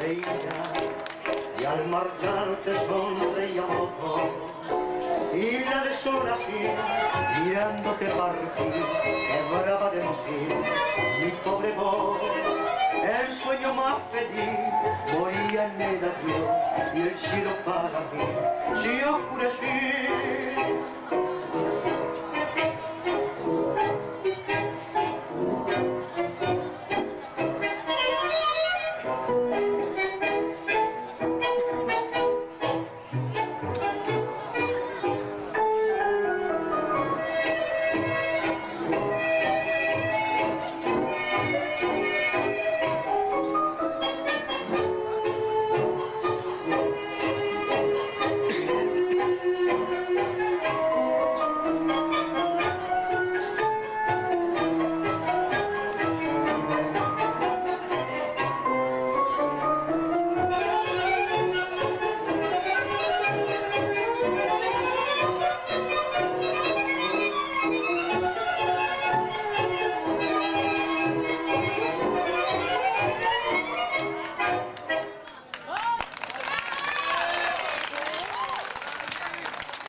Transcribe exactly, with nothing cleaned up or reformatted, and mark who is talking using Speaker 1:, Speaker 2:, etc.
Speaker 1: reía y al marchar te sonreíamos dos. Y la deshora así, mirándote partir, quebraba de emoción mi pobre voz. El sueño más feliz moría en el adiós y el cielo para mí se oscureció.